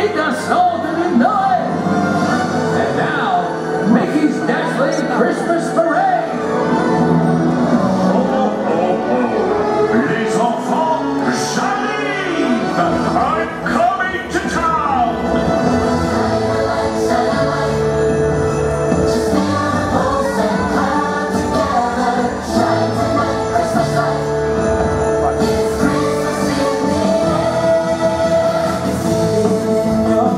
in us all didn't know it. And now, Mickey's Dazzling Christmas Parade. Oh, oh, oh. Les enfants, j'arrive! I'm coming to town! Your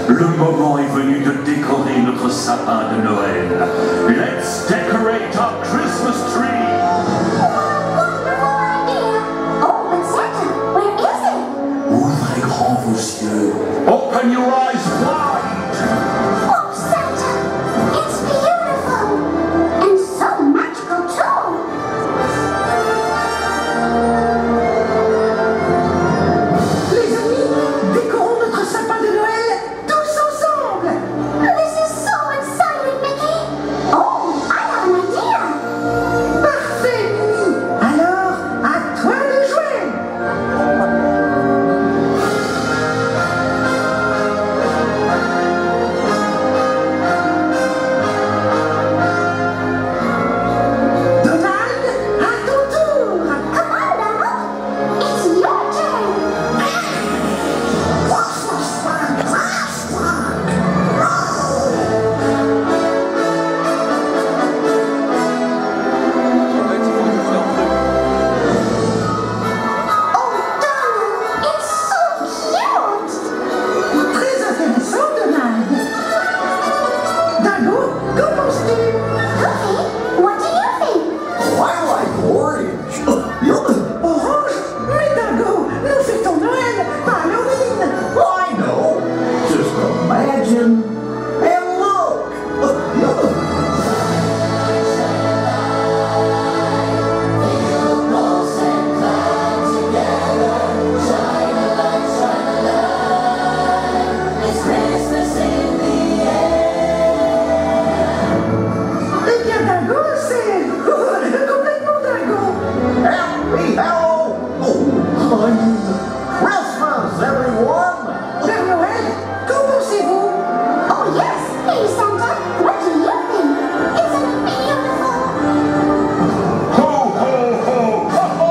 Le moment est venu de décorer notre sapin de Noël. Let's decorate our Christmas tree. Ouvrez grand vos yeux. Open your eyes wide. Oh, Santa! It's beautiful! And so magical, too! Les amis, décorons notre sapin de Noël tous ensemble. This is so exciting, Mickey! Oh, I have an idea! Parfait, Minnie. Alors, à toi de jouer. Donald, à ton tour. Come on, Donald! It's your turn! Oh, Donald! It's so cute! Très intéressant, Donald. Dingo, qu'en penses-tu? Cookie, what do you think? I like orange. Orange? Mais Dingo, nous fêtons Noël, pas Halloween. I know. Just imagine and look. Eh bien, Dingo, c'est complètement Dingo. Happy hello. Christmas, everyone. Père Noël, qu'en pensez-vous? Oh, yes! Hey, Santa, what do you think? Isn't it beautiful? Ho, ho, ho, ho, ho.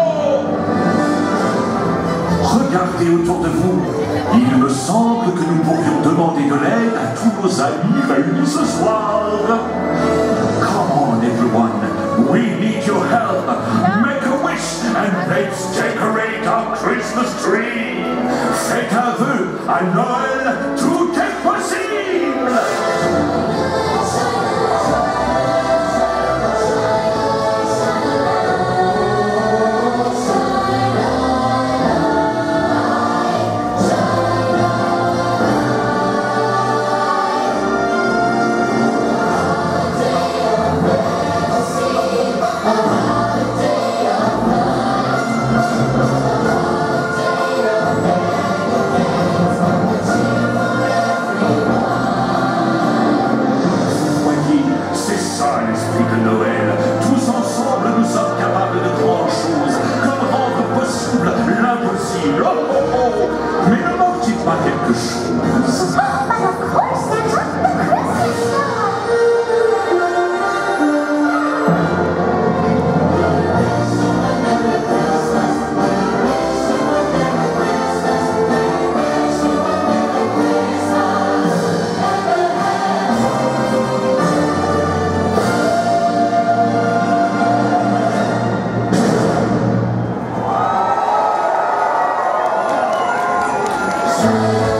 Regardez autour de vous. Il me semble que nous pourrions demander de l'aide à tous nos amis réunis ce soir. Come on, everyone. We need your help. Make a wish and let's decorate our Christmas tree. Faites un vœu à Noël, tout est possible. Voyez, c'est ça l'esprit de Noël. Tous ensemble, nous sommes capables de grandes choses, comme rendre possible l'impossible. Oh, oh, oh. Mais ne manque-t-il pas quelque chose? But of course, Santa, the Christmas star! Christmas.